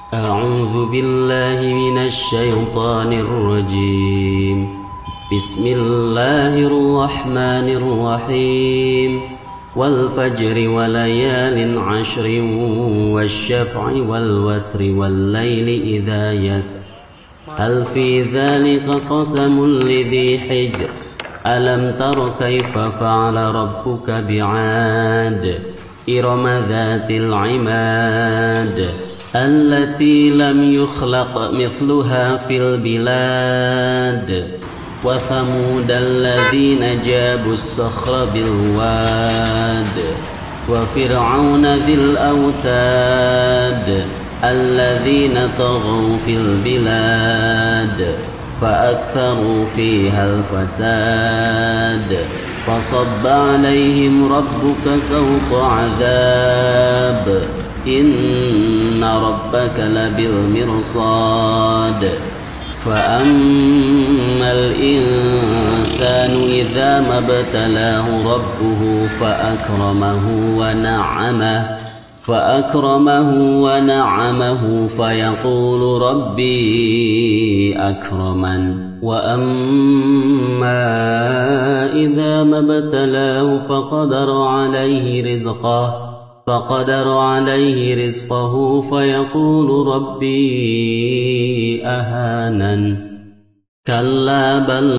أعوذ بالله من الشيطان الرجيم. بسم الله الرحمن الرحيم. والفجر وليال عشر والشفع والوتر والليل إذا يسر هل في ذلك قسم لذي حجر ألم تر كيف فعل ربك بعاد إرم ذات العماد التي لم يخلق مثلها في البلاد وثمود الذين جابوا الصخر بالواد وفرعون ذي الأوتاد الذين طغوا في البلاد فأكثروا فيها الفساد فصب عليهم ربك سوط عذاب إن ربك لبالمرصاد فأما الإنسان إذا ما ابتلاه ربه فأكرمه ونعمه فيقول ربي أكرمن وأما إذا ما ابتلاه فقدر عليه رزقه فيقول ربي أهانن كلا بل